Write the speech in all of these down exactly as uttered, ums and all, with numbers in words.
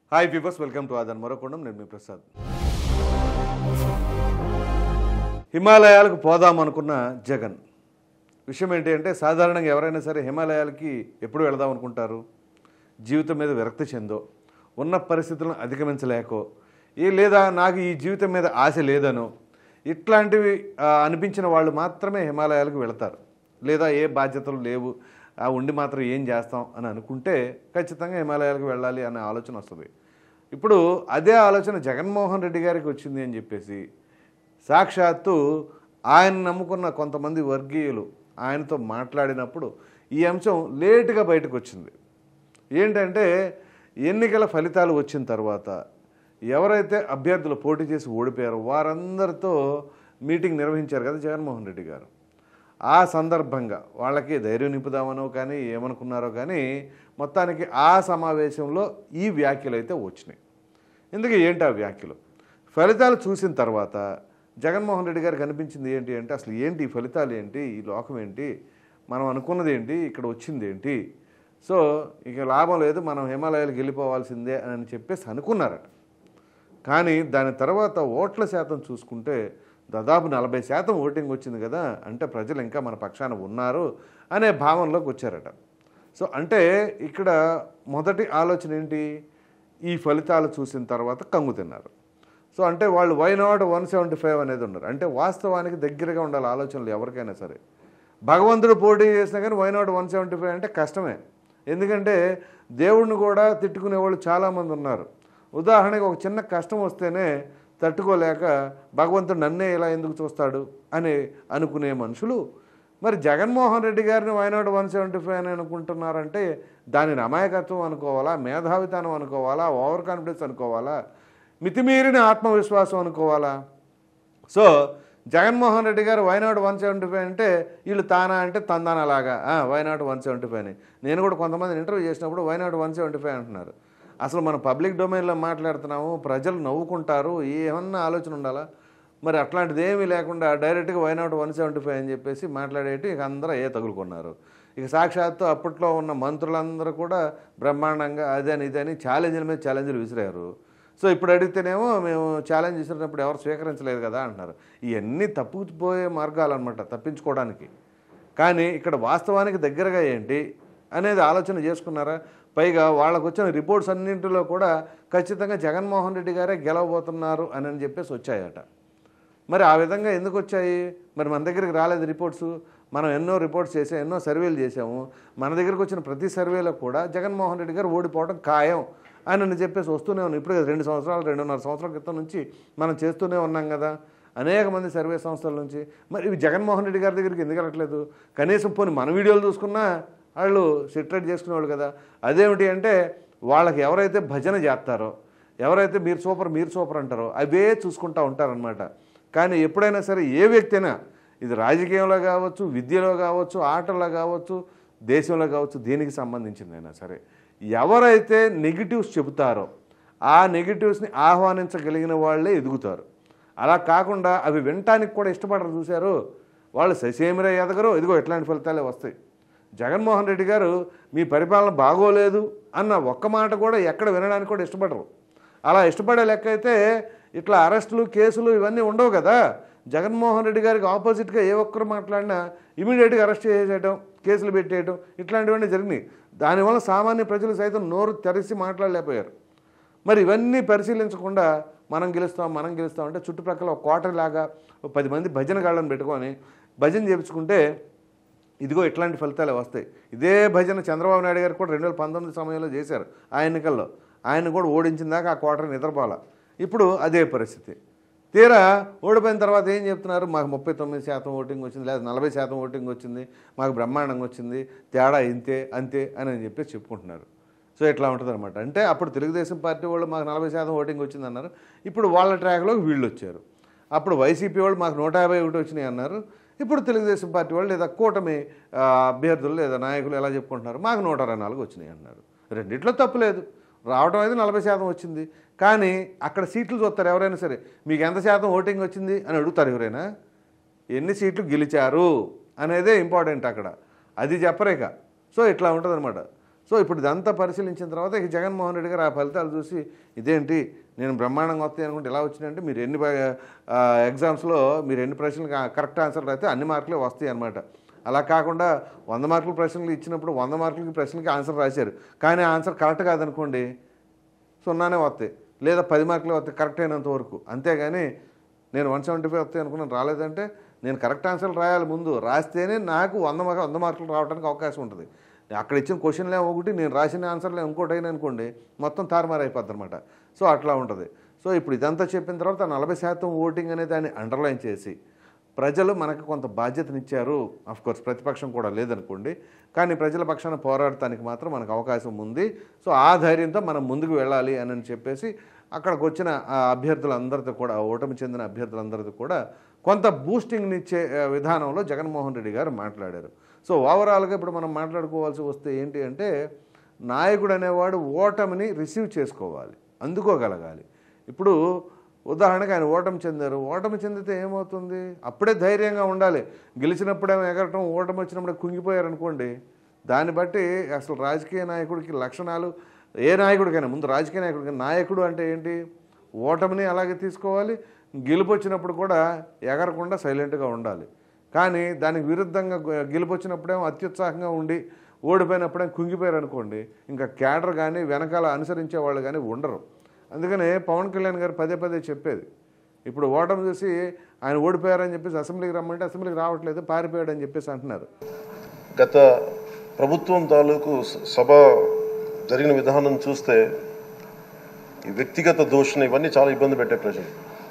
Hi viewers, welcome to ఆదాన్ మరొకొండం. నేను మీ ప్రసాద్. హిమాలయాలకు పోదాం అనుకున్న జగన్ విషయం ఏంటి అంటే, సాధారణంగా ఎవరైనా సరే హిమాలయాలకి ఎప్పుడు వెళదాం అనుకుంటారు? జీవితం మీద విరక్తి చెందో, ఉన్న పరిస్థితులను అధిగమించలేకో, ఏ లేదా నాకు ఈ జీవితం మీద ఆశ లేదనో, ఇట్లాంటివి అనిపించిన వాళ్ళు మాత్రమే హిమాలయాలకు వెళతారు. లేదా ఏ బాధ్యతలు లేవు, ఆ ఉండి మాత్రం ఏం చేస్తాం అని అనుకుంటే ఖచ్చితంగా హిమాలయాలకు వెళ్ళాలి అనే ఆలోచన వస్తుంది. ఇప్పుడు అదే ఆలోచన జగన్మోహన్ రెడ్డి గారికి వచ్చింది అని చెప్పేసి సాక్షాత్తు ఆయన నమ్ముకున్న కొంతమంది వర్గీయులు ఆయనతో మాట్లాడినప్పుడు ఈ అంశం లేటుగా బయటకు వచ్చింది. ఏంటంటే, ఎన్నికల ఫలితాలు వచ్చిన తర్వాత ఎవరైతే అభ్యర్థులు పోటీ చేసి ఓడిపోయారో వారందరితో మీటింగ్ నిర్వహించారు కదా జగన్మోహన్ రెడ్డి గారు. ఆ సందర్భంగా వాళ్ళకి ధైర్యం నింపుదామనో కానీ ఏమనుకున్నారో కానీ మొత్తానికి ఆ సమావేశంలో ఈ వ్యాఖ్యలు అయితే వచ్చినాయి. ఎందుకు ఏంటి ఆ వ్యాఖ్యలు? ఫలితాలు చూసిన తర్వాత జగన్మోహన్ రెడ్డి గారికి అనిపించింది ఏంటి అంటే, అసలు ఏంటి ఈ ఫలితాలు ఏంటి, ఈ లోకం ఏంటి, మనం అనుకున్నది ఏంటి, ఇక్కడ వచ్చింది ఏంటి, సో ఇక లాభం లేదు, మనం హిమాలయాలకు వెళ్ళిపోవాల్సిందే అని చెప్పేసి అనుకున్నారట. కానీ దాని తర్వాత ఓట్ల శాతం చూసుకుంటే దాదాపు నలభై శాతం ఓటింగ్ వచ్చింది కదా, అంటే ప్రజలు ఇంకా మన పక్షాన ఉన్నారు అనే భావనలోకి వచ్చారట. సో అంటే ఇక్కడ మొదటి ఆలోచన ఏంటి, ఈ ఫలితాలు చూసిన తర్వాత కంగు తిన్నారు. సో అంటే వాళ్ళు why not one seventy five అనేది ఉన్నారు. అంటే వాస్తవానికి దగ్గరగా ఉండాలి ఆలోచనలు ఎవరికైనా సరే. భగవంతుడు పోటీ చేసినా కానీ why not one seventy five అంటే కష్టమే. ఎందుకంటే దేవుడిని కూడా తిట్టుకునే వాళ్ళు చాలామంది ఉన్నారు. ఉదాహరణకి ఒక చిన్న కష్టం వస్తేనే తట్టుకోలేక భగవంతుడు నన్నే ఇలా ఎందుకు చూస్తాడు అని అనుకునే మనుషులు మరి జగన్మోహన్ రెడ్డి గారిని వైనాడు వన్ సెవెంటీ ఫైవ్ అని అనుకుంటున్నారంటే దానిని అమాయకత్వం అనుకోవాలా, మేధావితనం అనుకోవాలా, ఓవర్ కాన్ఫిడెన్స్ అనుకోవాలా, మితిమీరిన ఆత్మవిశ్వాసం అనుకోవాలా? సో జగన్మోహన్ రెడ్డి గారు వైనాడు వన్ సెవెంటీ ఫైవ్ అంటే వీళ్ళు తానా అంటే తందానలాగా వైనాడు వన్ సెవెంటీ ఫైవ్ అని. నేను కూడా కొంతమంది ఇంటర్వ్యూ చేసినప్పుడు వైనాడు వన్ సెవెంటీ ఫైవ్ అంటున్నారు. అసలు మనం పబ్లిక్ డొమైన్లో మాట్లాడుతున్నాము, ప్రజలు నవ్వుకుంటారు, ఏమన్నా ఆలోచన ఉండాలా? మరి అట్లాంటిది ఏమీ లేకుండా డైరెక్ట్గా వైనాట్ వన్ సెవెంటీ ఫైవ్ అని చెప్పేసి మాట్లాడేటి ఇక అందరూ ఏ తగులుకున్నారు. ఇక సాక్షాత్తు అప్పట్లో ఉన్న మంత్రులందరూ కూడా బ్రహ్మాండంగా అదని ఇదని ఛాలెంజ్ల మీద ఛాలెంజ్లు విసిరారు. సో ఇప్పుడు అడిగితేనేమో మేము ఛాలెంజ్ విసిరినప్పుడు ఎవరు స్వీకరించలేదు కదా అంటున్నారు. ఇవన్నీ తప్పుకుపోయే మార్గాలు అనమాట తప్పించుకోవడానికి. కానీ ఇక్కడ వాస్తవానికి దగ్గరగా ఏంటి అనేది ఆలోచన చేసుకున్నారా? పైగా వాళ్ళకు వచ్చిన రిపోర్ట్స్ అన్నింటిలో కూడా ఖచ్చితంగా జగన్మోహన్ రెడ్డి గారే గెలవబోతున్నారు అని అని చెప్పేసి వచ్చాయట. మరి ఆ విధంగా ఎందుకు వచ్చాయి? మరి మన దగ్గరికి రాలేదు రిపోర్ట్స్. మనం ఎన్నో రిపోర్ట్స్ చేసాం, ఎన్నో సర్వేలు చేసాము. మన దగ్గరికి వచ్చిన ప్రతి సర్వేలో కూడా జగన్మోహన్ రెడ్డి గారు ఓడిపోవడం ఖాయం అని అని చెప్పేసి వస్తూనే ఉన్నాం. ఇప్పుడు రెండు సంవత్సరాలు రెండున్నర సంవత్సరాల క్రితం నుంచి మనం చేస్తూనే ఉన్నాం కదా అనేక మంది సర్వే సంస్థల నుంచి. మరి ఇవి జగన్మోహన్ రెడ్డి గారి దగ్గరికి ఎందుకు వెళ్ళట్లేదు? కనీసం పోనీ మన వీడియోలు చూసుకున్నా వాళ్ళు సెటరేట్ చేసుకునేవాళ్ళు కదా. అదేమిటి అంటే, వాళ్ళకి ఎవరైతే భజన చేస్తారో, ఎవరైతే మీరు సూపర్ మీరు సూపర్ అంటారో అవే చూసుకుంటూ ఉంటారనమాట. కానీ ఎప్పుడైనా సరే ఏ వ్యక్తి అయినా, ఇది రాజకీయంలో కావచ్చు, విద్యలో కావచ్చు, ఆటల్లో కావచ్చు, దేశంలో కావచ్చు, దేనికి సంబంధించిందైనా సరే ఎవరైతే నెగిటివ్స్ చెబుతారో ఆ నెగిటివ్స్ని ఆహ్వానించగలిగిన వాళ్ళే ఎదుగుతారు. అలా కాకుండా అవి వినటానికి కూడా ఇష్టపడరు. చూశారు, వాళ్ళు ససేమిరా ఎదగరు, ఇదిగో ఇట్లాంటి ఫలితాలే వస్తాయి. జగన్మోహన్ రెడ్డి గారు మీ పరిపాలన బాగోలేదు అన్న ఒక్క మాట కూడా ఎక్కడ వినడానికి కూడా ఇష్టపడరు. అలా ఇష్టపడే లెక్క అయితే ఇట్లా అరెస్టులు కేసులు ఇవన్నీ ఉండవు కదా. జగన్మోహన్ రెడ్డి గారికి ఆపోజిట్గా ఏ ఒక్కరు మాట్లాడినా ఇమీడియట్గా అరెస్ట్ చేసేయడం, కేసులు పెట్టేయడం ఇట్లాంటివన్నీ జరిగినాయి. దానివల్ల సామాన్య ప్రజలు సైతం నోరు తెరిచి మాట్లాడలేకపోయారు. మరి ఇవన్నీ పరిశీలించకుండా మనం గెలుస్తాం మనం గెలుస్తాం అంటే చుట్టుప్రక్కల ఒక కోటలాగా పది మంది భజన గాళ్ళని పెట్టుకొని భజన చేయించుకుంటే ఇదిగో ఇట్లాంటి ఫలితాలే వస్తాయి. ఇదే భజన చంద్రబాబు నాయుడు గారు కూడా రెండు వేల పంతొమ్మిది సమయంలో చేశారు. ఆ ఎన్నికల్లో ఆయన కూడా ఓడించిన దాకా ఆ క్వార్టర్ నిద్రపోల. ఇప్పుడు అదే పరిస్థితి. తీరా ఓడిపోయిన తర్వాత ఏం చెప్తున్నారు? మాకు ముప్పై తొమ్మిది శాతం ఓటింగ్ వచ్చింది, లేదా నలభై శాతం ఓటింగ్ వచ్చింది, మాకు బ్రహ్మాండంగా వచ్చింది, తేడా ఇంతే అంతే అని అని చెప్పేసి చెప్పుకుంటున్నారు. సో ఇట్లా ఉంటుంది అనమాట. అంటే అప్పుడు తెలుగుదేశం పార్టీ వాళ్ళు మాకు నలభై శాతం ఓటింగ్ వచ్చింది అన్నారు. ఇప్పుడు వాళ్ళ ట్రాక్లోకి వీళ్ళు వచ్చారు. అప్పుడు వైసీపీ వాళ్ళు మాకు నూట యాభై ఒకటి వచ్చినాయి అన్నారు. ఇప్పుడు తెలుగుదేశం పార్టీ వాళ్ళు లేదా కూటమి అభ్యర్థులు లేదా నాయకులు ఎలా చెప్పుకుంటున్నారు, మాకు నూట అరవై నాలుగు వచ్చినాయి అన్నారు. రెండిట్లో తప్పులేదు, రావడం అయితే నలభై శాతం వచ్చింది. కానీ అక్కడ సీట్లు చూస్తారు ఎవరైనా సరే, మీకు ఎంత శాతం ఓటింగ్ వచ్చింది అని అడుగుతారు ఎవరైనా. ఎన్ని సీట్లు గెలిచారు అనేదే ఇంపార్టెంట్ అక్కడ, అది చెప్పరేక. సో ఇట్లా ఉంటుంది అనమాట. సో ఇప్పుడు ఇదంతా పరిశీలించిన తర్వాత ఇక జగన్మోహన్ రెడ్డి గారు ఆ ఫలితాలు చూసి ఇదేంటి నేను బ్రహ్మాండంగా వస్తాయి అనుకుంటే ఎలా వచ్చినాయంటే మీరు ఎన్ని ఎగ్జామ్స్లో మీరు ఎన్ని ప్రశ్నలకు కరెక్ట్ ఆన్సర్లు అయితే అన్ని మార్కులే వస్తాయి అన్నమాట. అలా కాకుండా వంద మార్కుల ప్రశ్నలు ఇచ్చినప్పుడు వంద మార్కులకి ప్రశ్నలకి ఆన్సర్ రాశారు, కానీ ఆన్సర్ కరెక్ట్ కాదనుకోండి సున్నానే వస్తాయి, లేదా పది మార్కులే వస్తాయి కరెక్ట్ అయినంత వరకు. అంతేగాని నేను వన్ సెవెంటీ ఫైవ్ వస్తాయి అనుకున్నాను రాలేదంటే నేను కరెక్ట్ ఆన్సర్లు రాయాలి, ముందు రాస్తేనే నాకు వంద మార్కులు వంద మార్కులు రావడానికి అవకాశం ఉంటుంది. అక్కడ ఇచ్చిన క్వశ్చన్లే ఒకటి నేను రాసిన ఆన్సర్లే ఇంకోటి అయినా అనుకోండి మొత్తం తారుమారు అయిపోద్ది అనమాట. సో అట్లా ఉంటుంది. సో ఇప్పుడు ఇదంతా చెప్పిన తర్వాత నలభై శాతం ఓటింగ్ అనే దాన్ని అండర్లైన్ చేసి ప్రజలు మనకు కొంత బాధ్యతనిచ్చారు. అఫ్కోర్స్ ప్రతిపక్షం కూడా లేదనుకోండి, కానీ ప్రజల పక్షాన పోరాడటానికి మాత్రం మనకు అవకాశం ఉంది. సో ఆ ధైర్యంతో మనం ముందుకు వెళ్ళాలి అని చెప్పేసి అక్కడికి వచ్చిన అభ్యర్థులందరితో కూడా ఓటమి చెందిన అభ్యర్థులందరితో కూడా కొంత బూస్టింగ్నిచ్చే విధానంలో జగన్మోహన్ రెడ్డి గారు మాట్లాడారు. సో ఓవరాల్గా ఇప్పుడు మనం మాట్లాడుకోవాల్సి వస్తే ఏంటి అంటే నాయకుడు అనేవాడు ఓటమిని రిసీవ్ చేసుకోవాలి, అందుకోగలగాలి. ఇప్పుడు ఉదాహరణకు ఆయన ఓటమి చెందారు, ఓటమి చెందితే ఏమవుతుంది, అప్పుడే ధైర్యంగా ఉండాలి. గెలిచినప్పుడేమో ఎగరటం, ఓటమి వచ్చినప్పుడే కుంగిపోయారు అనుకోండి, దాన్ని బట్టి అసలు రాజకీయ నాయకుడికి లక్షణాలు ఏ నాయకుడికైనా ముందు రాజకీయ నాయకుడికైనా నాయకుడు అంటే ఏంటి, ఓటమిని అలాగే తీసుకోవాలి, గెలుపు వచ్చినప్పుడు కూడా ఎగరకుండా సైలెంట్గా ఉండాలి. కానీ దానికి విరుద్ధంగా గెలుపు వచ్చినప్పుడేమో అత్యుత్సాహంగా ఉండి ఓడిపోయినప్పుడేమో కుంగిపోయారు అనుకోండి, ఇంకా క్యాడర్ కానీ వెనకాల అనుసరించే వాళ్ళు కానీ ఉండరు. అందుకనే పవన్ కళ్యాణ్ గారు పదే పదే చెప్పేది, ఇప్పుడు ఓటమి చూసి ఆయన ఓడిపోయారని చెప్పేసి అసెంబ్లీకి రమ్మంటే అసెంబ్లీకి రావట్లేదు, పారిపోయాడని చెప్పేసి అంటున్నారు. గత ప్రభుత్వం తాలూకు సభ జరిగిన విధానం చూస్తే ఈ వ్యక్తిగత దూషణ ఇవన్నీ చాలా ఇబ్బంది పెట్టే ప్రజలు.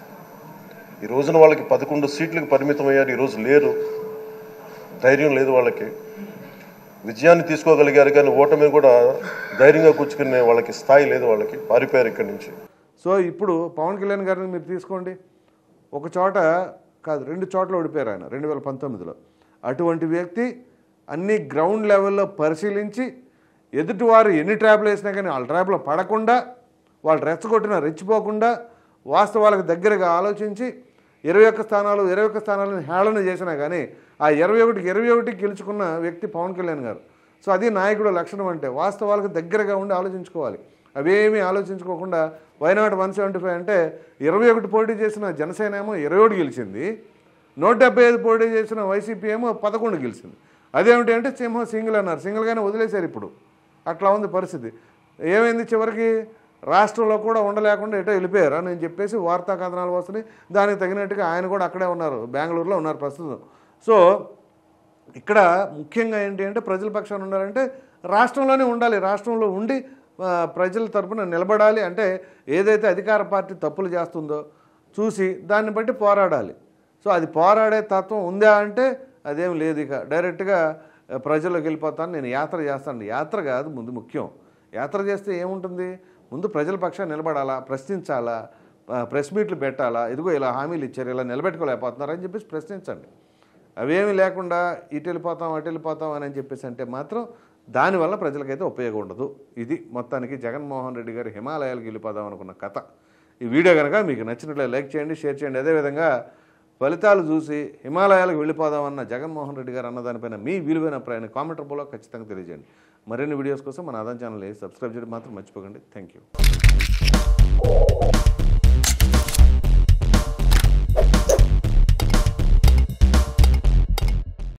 ఈ రోజున వాళ్ళకి పదకొండు సీట్లకు పరిమితం అయ్యారు, ఈరోజు లేరు, ధైర్యం లేదు వాళ్ళకి. విజయాన్ని తీసుకోగలిగారు కానీ ఓటమిని కూడా ధైర్యంగా కూర్చుకునే వాళ్ళకి స్థాయి లేదు, వాళ్ళకి పారిపోయారు ఇక్కడి నుంచి. సో ఇప్పుడు పవన్ కళ్యాణ్ గారిని మీరు తీసుకోండి, ఒక చోట కాదు రెండు చోట్ల ఓడిపోయారు ఆయన రెండు వేల పంతొమ్మిదిలో. అటువంటి వ్యక్తి అన్ని గ్రౌండ్ లెవెల్లో పరిశీలించి ఎదుటివారు ఎన్ని ట్రాప్లు వేసినా కానీ వాళ్ళ ట్రాప్లో పడకుండా, వాళ్ళు రెచ్చగొట్టినా రెచ్చిపోకుండా, వాస్తవాలకు దగ్గరగా ఆలోచించి ఇరవై ఒక్క స్థానాలు ఇరవై ఒక్క స్థానాలను హేళన చేసినా కానీ ఆ ఇరవై ఒకటికి ఇరవై ఒకటికి గెలుచుకున్న వ్యక్తి పవన్ కళ్యాణ్ గారు. సో అది నాయకుడు లక్షణం అంటే వాస్తవాలకు దగ్గరగా ఉండి ఆలోచించుకోవాలి. అవేమీ ఆలోచించుకోకుండా వైనాట్ వన్ సెవెంటీ ఫైవ్ అంటే ఇరవై ఒకటి పోటీ చేసిన జనసేన ఏమో ఇరవై ఒకటి గెలిచింది, నూట డెబ్బై ఐదు పోటీ చేసిన వైసీపీ ఏమో పదకొండు గెలిచింది. అదేమిటి అంటే సింహం సింగిల్ అన్నారు, సింగిల్గానే వదిలేశారు. ఇప్పుడు అట్లా ఉంది పరిస్థితి. ఏమైంది చివరికి రాష్ట్రంలో కూడా ఉండలేకుండా ఎటో వెళ్ళిపోయారు అని చెప్పేసి వార్తా కథనాలు వస్తున్నాయి. దానికి తగినట్టుగా ఆయన కూడా అక్కడే ఉన్నారు, బెంగళూరులో ఉన్నారు ప్రస్తుతం. సో ఇక్కడ ముఖ్యంగా ఏంటి అంటే ప్రజల పక్షాన ఉండాలంటే రాష్ట్రంలోనే ఉండాలి, రాష్ట్రంలో ఉండి ప్రజల తరపున నిలబడాలి. అంటే ఏదైతే అధికార పార్టీ తప్పులు చేస్తుందో చూసి దాన్ని బట్టి పోరాడాలి. సో అది పోరాడే తత్వం ఉందా అంటే అదేం లేదు. ఇక డైరెక్ట్గా ప్రజల్లోకి వెళ్ళిపోతాను, నేను యాత్ర చేస్తాను. యాత్ర కాదు ముందు ముఖ్యం. యాత్ర చేస్తే ఏముంటుంది, ముందు ప్రజల పక్షాన్ని నిలబడాలా, ప్రశ్నించాలా, ప్రెస్ మీట్లు పెట్టాలా, ఇదిగో ఇలా హామీలు ఇచ్చారు ఇలా నిలబెట్టుకోలేకపోతున్నారు అని చెప్పేసి ప్రశ్నించండి. అవేమీ లేకుండా ఇటు వెళ్ళిపోతాం అటు వెళ్ళిపోతాం అని చెప్పేసి అంటే మాత్రం దానివల్ల ప్రజలకైతే ఉపయోగం ఉండదు. ఇది మొత్తానికి జగన్మోహన్ రెడ్డి గారు హిమాలయాలకు వెళ్ళిపోదాం అనుకున్న కథ. ఈ వీడియో కనుక మీకు నచ్చినట్లయితే లైక్ చేయండి, షేర్ చేయండి. అదేవిధంగా ఫలితాలు చూసి హిమాలయాలకు వెళ్ళిపోదామన్న జగన్మోహన్ రెడ్డి గారు అన్నదానిపైన మీ విలువైన అభిప్రాయాన్ని కామెంట్ రూపంలో ఖచ్చితంగా తెలియజేయండి. మరిన్ని వీడియోస్ కోసం మన ఆదాన్ ఛానల్ సబ్స్క్రైబ్ చేయడం మాత్రం మర్చిపోకండి. Thank you.